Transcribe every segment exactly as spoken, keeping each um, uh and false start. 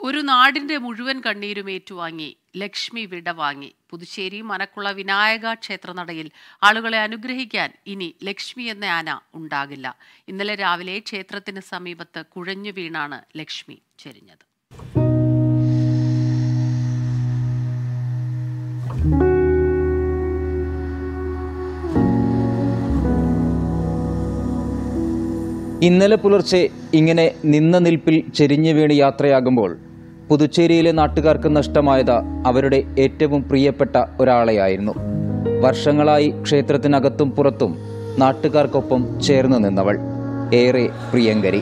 ഒരു നാടിന്റെ മുഴുവൻ കണ്ണീരും ഏറ്റുവാങ്ങി ലക്ഷ്മി വിടവാങ്ങി. പുതുച്ചേരി മനക്കുള വിനായക ക്ഷേത്രനടയിൽ ആളുകളെ അനുഗ്രഹിക്കാൻ ഇനി ലക്ഷ്മി എന്ന ആന ഉണ്ടാകില്ല. ഇന്നലെ രാവിലെ ക്ഷേത്രത്തിന് സമീപത്ത് കുഴഞ്ഞു വീണാണ് ലക്ഷ്മി ചെരിഞ്ഞത്. ഇന്നലെ പുലർച്ചെ ഇങ്ങനെ നിന്ന നിൽപ്പിൽ ചെരിഞ്ഞു വീണ് യാത്രയാകുമ്പോൾ പുതുച്ചേരിയിലെ നാട്ടുകാർക്ക് നഷ്ടമായത് അവരുടെ ഏറ്റവും പ്രിയപ്പെട്ട ഒരാളെയായിരുന്നു. വർഷങ്ങളായി ക്ഷേത്രത്തിനകത്തും പുറത്തും നാട്ടുകാർക്കൊപ്പം ചേർന്ന് നിന്നവൾ, ഏറെ പ്രിയങ്കരി.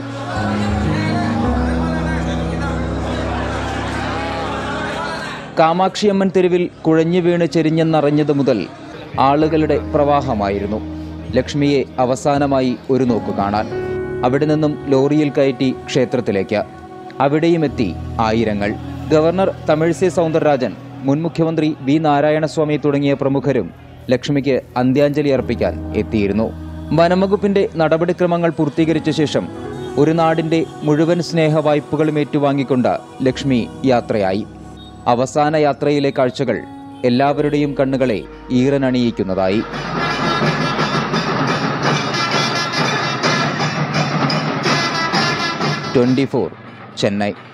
കാമാക്ഷിയമ്മൻ തെരുവിൽ കുഴഞ്ഞു വീണ് ചെരിഞ്ഞെന്നറിഞ്ഞതു മുതൽ ആളുകളുടെ പ്രവാഹമായിരുന്നു ലക്ഷ്മിയെ അവസാനമായി ഒരു നോക്കു കാണാൻ. അവിടെ നിന്നും ലോറിയിൽ കയറ്റി ക്ഷേത്രത്തിലേക്ക്. അവിടെയും എത്തി ആയിരങ്ങൾ. ഗവർണർ തമിഴിസൈ സൗന്ദരരാജൻ, മുൻ മുഖ്യമന്ത്രി വി നാരായണസ്വാമി തുടങ്ങിയ പ്രമുഖരും ലക്ഷ്മിക്ക് അന്ത്യാഞ്ജലി അർപ്പിക്കാൻ എത്തിയിരുന്നു. വനംവകുപ്പിന്റെ നടപടിക്രമങ്ങൾ പൂർത്തീകരിച്ച ശേഷം ഒരു നാടിന്റെ മുഴുവൻ സ്നേഹ വായ്പകളും ഏറ്റുവാങ്ങിക്കൊണ്ട് ലക്ഷ്മി യാത്രയായി. അവസാന യാത്രയിലെ കാഴ്ചകൾ എല്ലാവരുടെയും കണ്ണുകളെ ഈറനണിയിക്കുന്നതായി. Twenty four Chennai.